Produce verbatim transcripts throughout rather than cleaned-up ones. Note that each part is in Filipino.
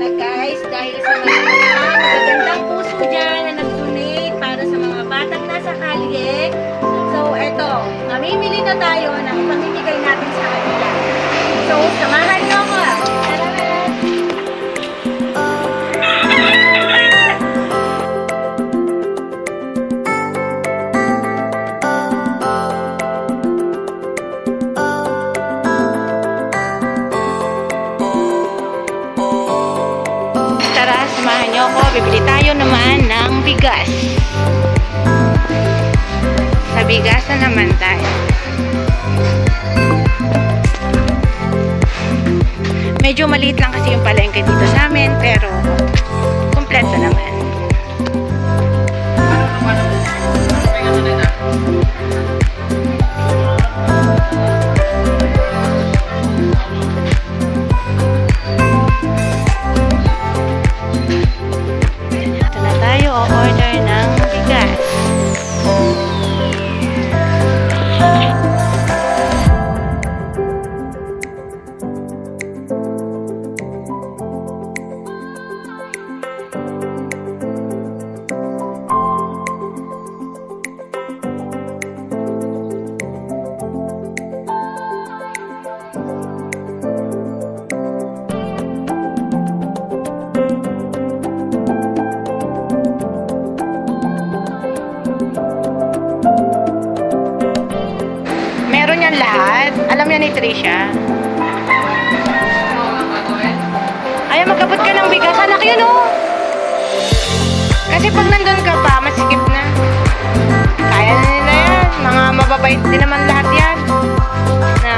na guys, dahil sa mga magagandang puso dyan na nag-donate para sa mga batang nasa kalye. So, eto, mamimili na tayo ng pamimigay natin sa kanila. So, samahan nyo ako. Samahan niyo ako, bibili tayo naman ng bigas. Sa bigas na naman tayo. Medyo maliit lang kasi yung palengke dito sa amin, pero kompleto naman. Order ng bigas. Lahat. Alam niya ni Trisha. Ayaw, magkabot ka ng bigas. Anak yun, oh. Kasi pag nandun ka pa, masikip na. Kaya na nila yan. Mga mababait din naman lahat yan. Na.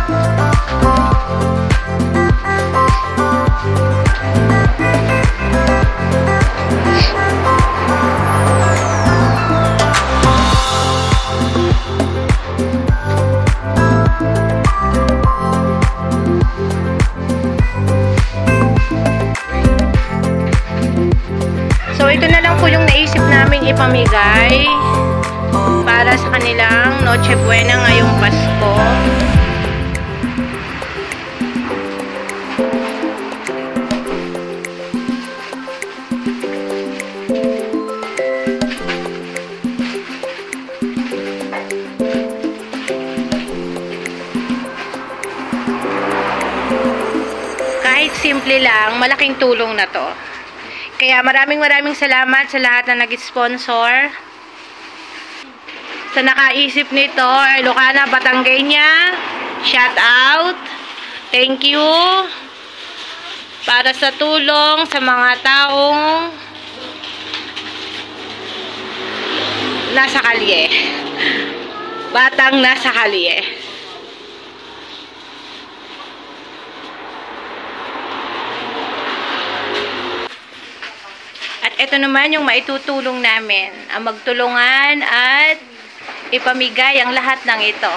Ito na lang po yung naisip naming ipamigay para sa kanilang Noche Buena ngayong Pasko. Kahit simple lang, malaking tulong na to. Kaya maraming maraming salamat sa lahat na nag-sponsor. Sa nakaisip nito, Ilocana, Batangueña, shout out. Thank you. Para sa tulong sa mga taong nasa kalye. Batang nasa kalye. Ito naman yung maitutulong namin, ang magtulungan at ipamigay ang lahat ng ito.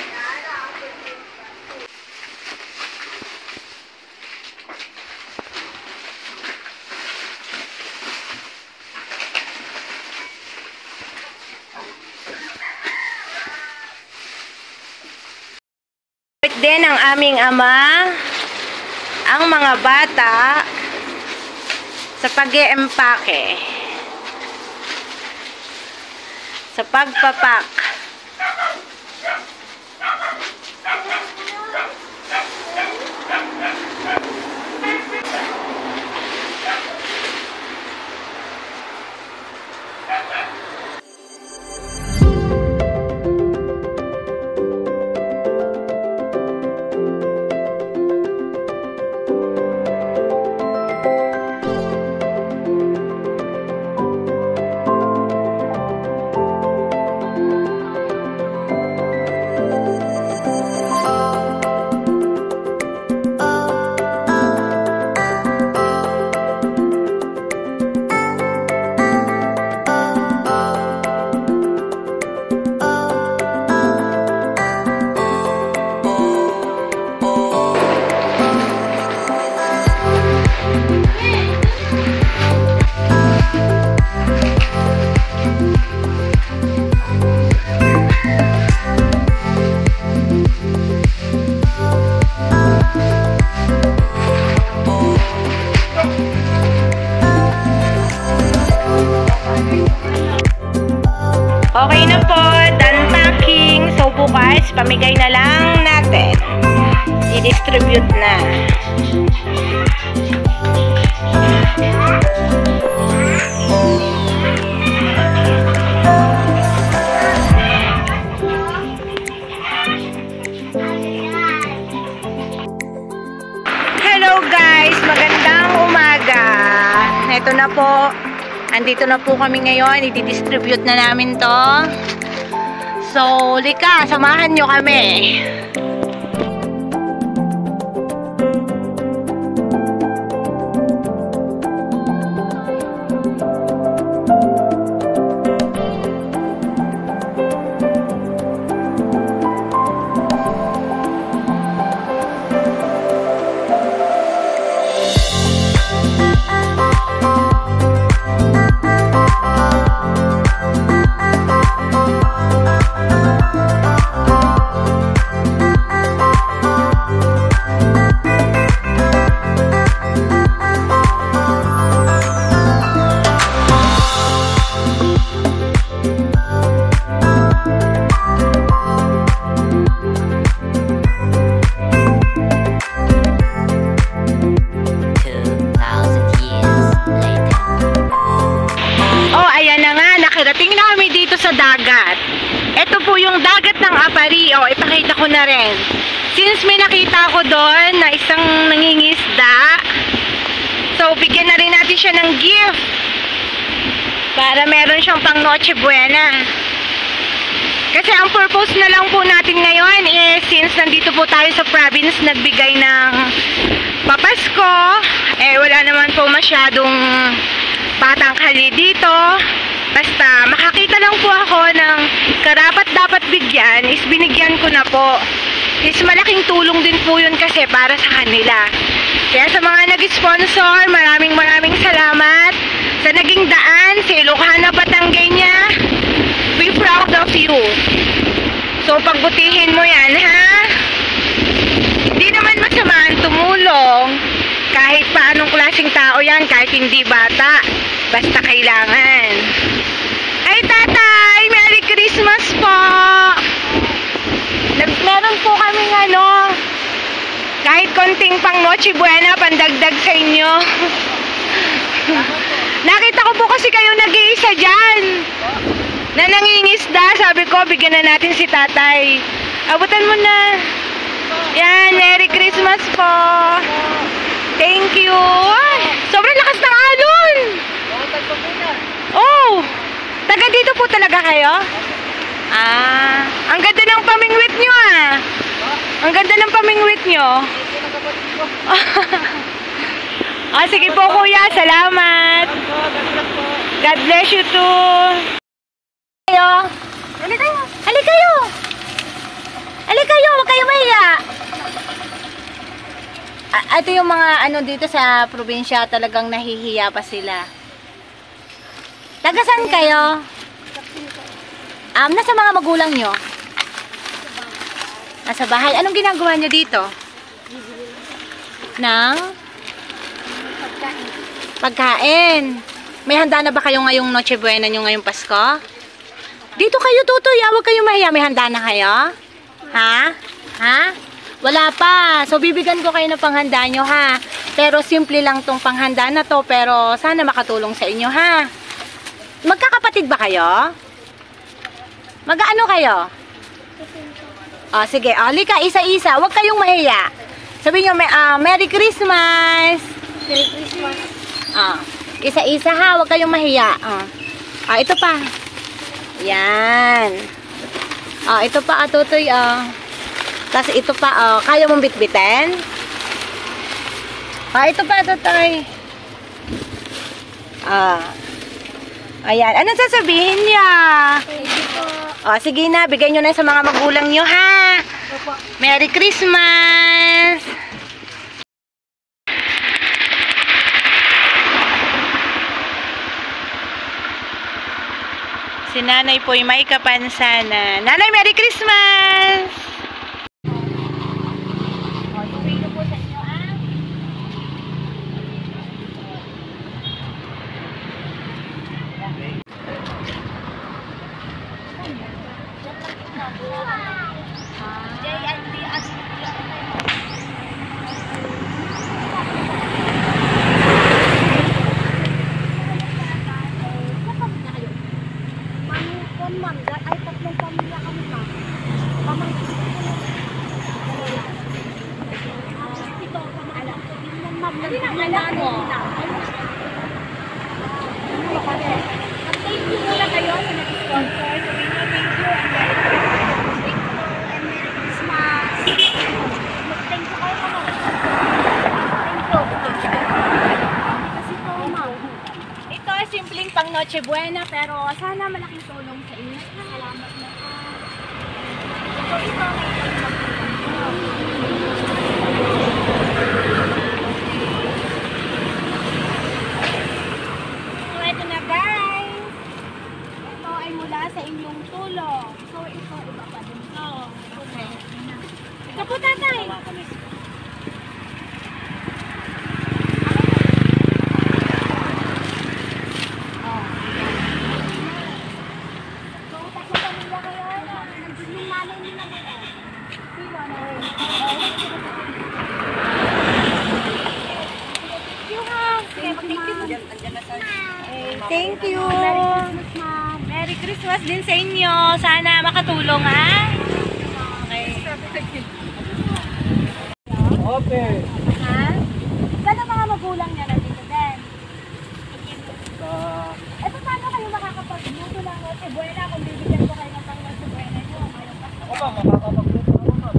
Din ang aming ama, ang mga bata, sa pag-e-empake, sa pagpapak. ipamigay na lang natin. I-distribute na. Hello guys, magandang umaga. Ito na po. Andito na po kami ngayon. I-distribute na namin to. So, lika, samahan nyo kami. Nakarating na kami dito sa dagat. Ito po yung dagat ng Apari. O, ipakita ko na rin. Since may nakita ko doon na isang nangingisda, so bigyan na rin natin siya ng gift para meron siyang pang Noche Buena. Kasi ang purpose na lang po natin ngayon is since nandito po tayo sa province nagbigay ng papasko, eh wala naman po masyadong patangkali dito. Basta makakita lang po ako ng karapat dapat bigyan is binigyan ko na po. Is malaking tulong din po yun kasi para sa kanila. Kaya sa mga nag-sponsor, maraming maraming salamat. Sa naging daan, sa Ilocana Batangueña, be proud of you. So pagbutihin mo yan, ha? Hindi naman masama ang tumulong. Kahit pa anong klaseng tao yan, kahit hindi bata. Basta kailangan. Ay, tatay! Merry Christmas po! Nag meron po kaming ano, kahit konting pang Noche Buena, pandagdag sa inyo. Nakita ko po kasi kayo nag-iisa dyan. Na nangingisda, sabi ko, bigyan na natin si tatay. Abutan mo na. Yan, Merry Christmas po! Thank you! Ay, sobrang lakas ng alon! Oh! Taga dito po talaga kayo? Ah, ang ganda ng pamingwit nyo ah. Ang ganda ng pamingwit nyo. Ah, sige po kuya, salamat. God bless you too. Kayo. Hali kayo. Hali kayo. Hali kayo, huwag kayo mahiya. Ah, ito yung mga ano dito sa probinsya, talagang nahihiya pa sila. Tagasan kayo? Um, nasa mga magulang nyo? Nasa bahay. Anong ginagawa nyo dito? Nang? Pagkain. Pagkain. May handa na ba kayo ngayong Noche Buena nyo ngayong Pasko? Dito kayo, tutoy. Huwag kayo mahiya. May handa na kayo? Ha? Ha? Wala pa. So, bibigyan ko kayo ng panghanda nyo, ha? Pero, simple lang tong panghanda na to. Pero, sana makatulong sa inyo, ha? Magkakapatid ba kayo? Mag-ano kayo? Oh, sige. Oh, lika, isa-isa. Huwag kayong mahiya. Sabihin nyo, uh, Merry Christmas! Merry Christmas! Oh, isa-isa ha. Huwag kayong mahiya. Oh. Oh, ito pa. Yan. Oh, ito pa, atutoy. Oh. Tapos ito pa. Oh. Kaya mong bitbitin? Oh, ito pa, atutoy. Ah. Oh. Ayan. Anong sasabihin niya? O, sige na. Bigay nyo na sa mga magulang nyo, ha? Merry Christmas! Si nanay po'y may kapansanan. Nanay, Merry Christmas! O, tubig na po sa inyo, ha? din ang anak mo. Thank you muna kayo sa nag-sponsor. Sabihin nyo, thank you and Merry Christmas. Thank you kayo ka mo. Thank you. Kasi po, ma'am. Ito ay simpleng pang Noche Buena, pero sana malaking tulong sa inyo. Salamat na po. So, ito ay so, ito na guys. Ito ay mula sa inyong tulong. So, ito iba pa din to. Okay. Ito po, tatay. Thank you. Merry Christmas din sa inyo. Sana makatulong, ha? Okay. Okay. Ha? Saan ang mga magulang niya nandito din? Uh, Eh, paano kayo makakapag-luto ng Noche Buena kung bibigyan ko kayo ng pang Noche Buena nyo? ako ba, makakapagluto ako ba?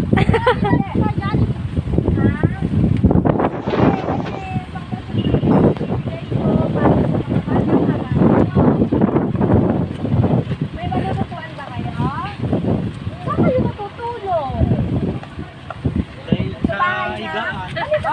Dahil sa higaan.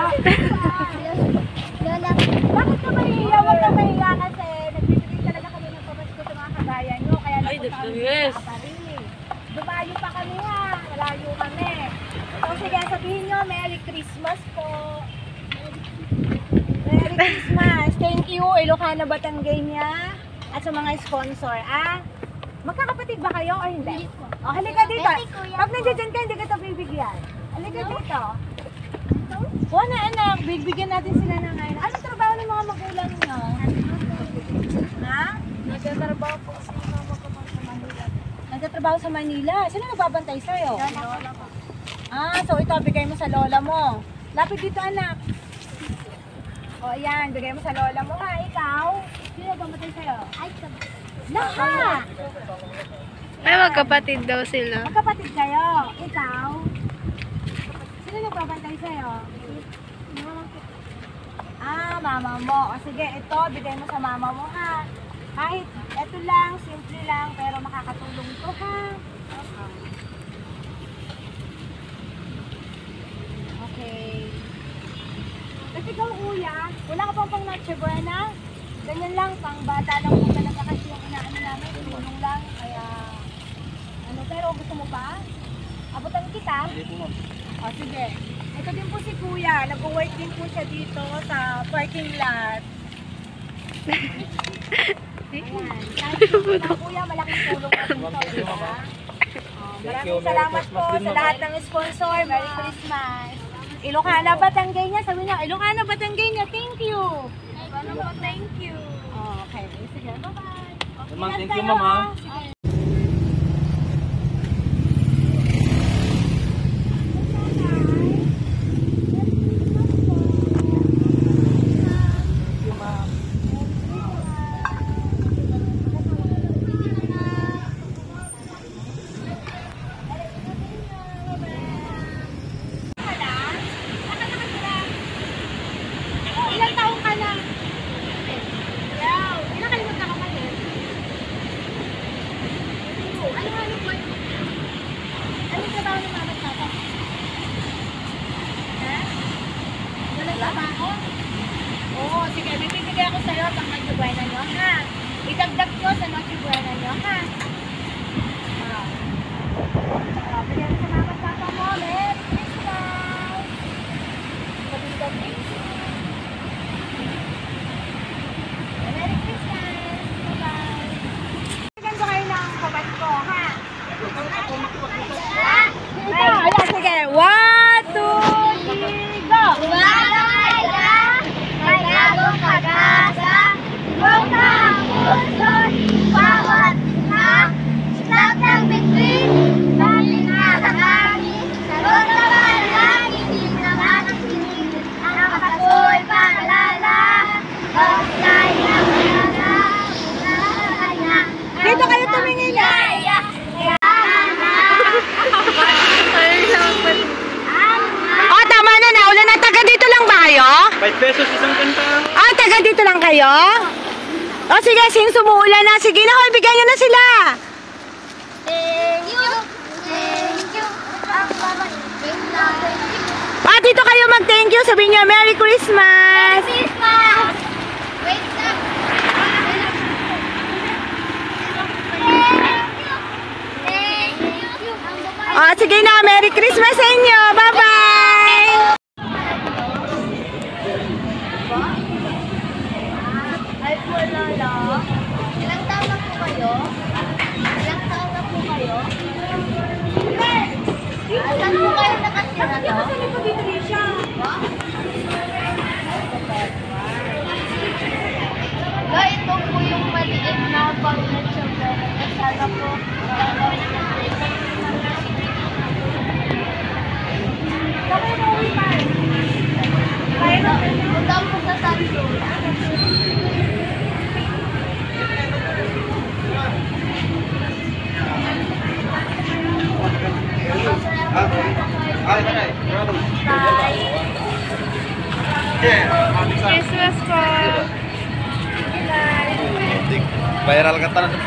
Lola, bakit ka mahihiya? Huwag ka mahihiya kasi nagbibigay talaga kami ng pamasko sa mga kagaya nyo. Kaya napunta kami sa Kaparili. Dumayo pa kami ha. Malayo kami. So sige, sabihin nyo, Merry Christmas po. Merry Christmas. Thank you, Ilocana Batangueña. At sa mga sponsor, ah. Magkakapatid ba kayo o hindi? O, halika dito. Pag nandiyan ka, hindi ka ito bibigyan. Halika dito. O na anak, bibigyan natin sila ng ngayon. Anong trabaho ng mga magulang nyo? Ha? Nagtatrabaho po sa Manila. Nagtatrabaho sa Manila? Sino nagbabantay sa'yo? Lola po. Ah, so ito, bigay mo sa lola mo. Lapit dito anak. O ayan, bigay mo sa lola mo ha. Ikaw? Sino nagbabatay sa'yo? Ay, lahat! May magkapatid daw sila. Magkapatid kayo. Ikaw? Sino nagbabantay sa'yo? Ah, mama mo. O sige, ito, bigay mo sa mama mo ha. Kahit ito lang, simple lang, pero makakatulong to ha. Okay. Kasi ikaw kuya, wala ka pang pang Noche Buena? Ganyan lang, pang bata lang po talaga kasi yung inaano namin, tulong lang, kaya ano, pero gusto mo pa? Abutan kita? Hindi po ma'am. O sige, ito din po si kuya, nag-work din po siya dito sa parking lot. Ayan, thank you na kuya, malaking tulong na po ito, diba? Oh, maraming salamat po sa lahat ng sponsor, Merry Christmas! Ilocana Batangueña, sabi niya, Ilocana Batangueña, thank you! Ano po, thank you. Oh, okay. Sige, bye-bye. Okay, Ma'am, thank you, tayo, ma'am, ha? ha? Sige. Ilang taong ka na? Wow! Ilang kayo magkakapatid? Ano nga ano po? Anong trabaho ng mama at papa? Ha? Walang trabaho? Oo, sige. Bibigay ako sa'yo pang Noche Buena nyo, ha? Idagdag nyo sa Noche Buena nyo, ha? Ah. Ah, bigyan mo sa mama at papa mo. Merry Christmas! Sabi-sabi. Merry Christmas! Bye-bye! Bigyan ko kayo ng pamasko, ha? Ito, ayan, sige. One, two, three, go! Lumalaga, may bagong pag-asa, buong ang puso, bawat na, five pesos isang kanta. Ah, taga dito lang kayo? O sige, sing sumuulan na. Sige na, hoy, bigyan nyo na sila. Thank you. Thank you. Ang baba. Wait lang. Ah, dito kayo mag-thank you. Sabihin nyo, Merry Christmas. Christmas. Wait lang. Thank you. Ang baba. Ah, sige na, Merry Christmas sa inyo. Bye-bye. Ay po, Lola. Ilang taon na po kayo? Ilang taon na po kayo? Saan po kayo nakatira, no? Ga, ito po yung maliit na pang-nature. Sana po. Punta po sa Santo. Christmas po. Viral ka talaga.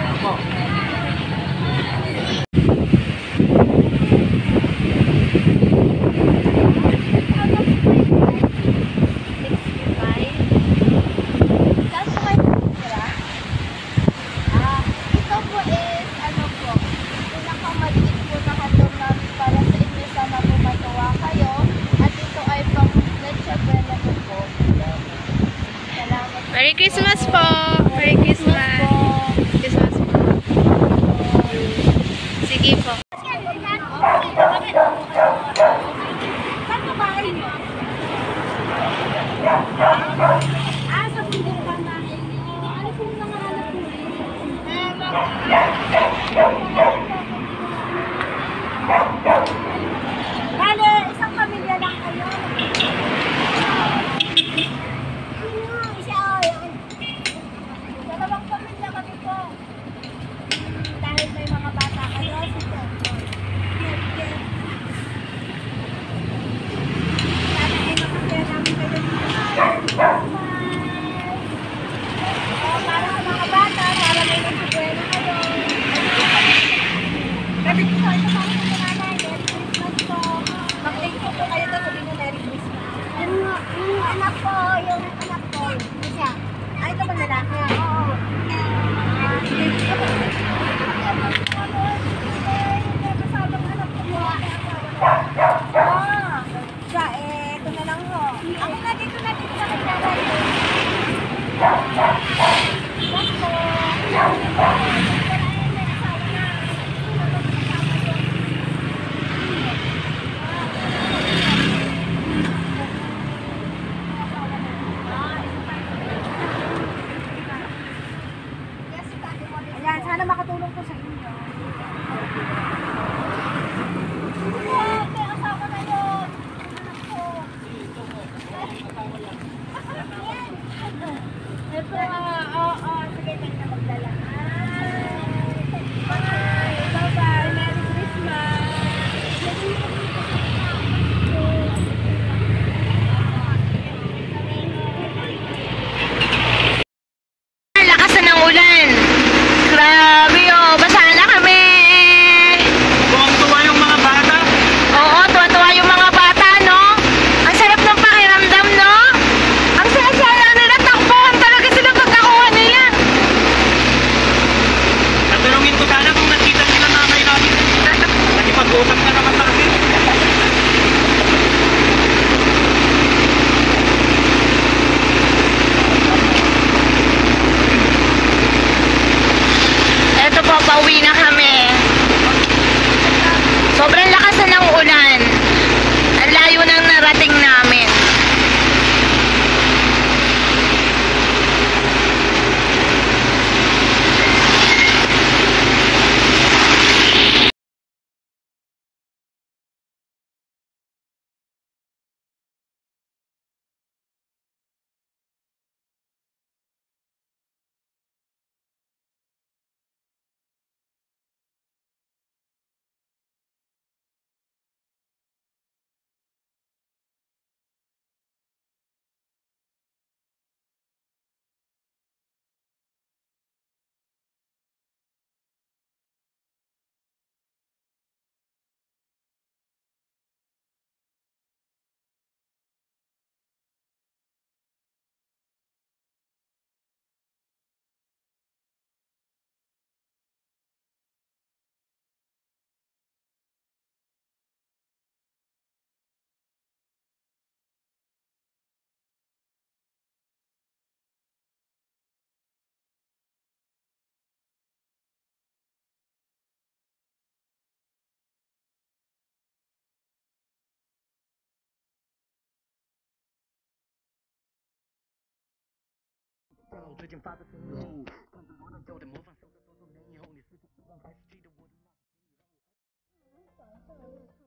Ah, ito po is, ano po, pinakamaliit po na handog namin para sa inyo. Sana po matuwa kayo. At ito ay pang Leche Buena po. Salamat po. Merry Christmas po. Merry Christmas. Christmas po. Sige po. Saan po bahay niyo? Ah, sa pundo pa namin. Ano po nangangalap po rin? Eh, Bale, isang pamilya lang kayo. Isa, yan. Dalawang pamilya kami po. Dahil may mga bata kayo, si Toto. Cute, cute. Sana ay makapaya namin kayo dito. Oh, para sa mga bata, para may nagsubuelo kayo. Kasi po, ito para sa nanay. Merry Christmas po. Mag-thank you po kayo doon, sabihin nyo Merry Christmas. Yung, yung anak ko, yung anak ko, isa. Ay, ito ba lalaki? Oo. Ah, sige. Ah, siya, eh, ito na lang ho. Ako na dito na dito sa kanya. Yes po. Ayan, sana makatulong po sa inyo. Oh, may asawa na yun. Anak ko. Ito, ah, 道最近发的生肉，看着罗大佑的模仿，瘦了多少年以后，你是否依然还是记得我的那个肌肉？ 早上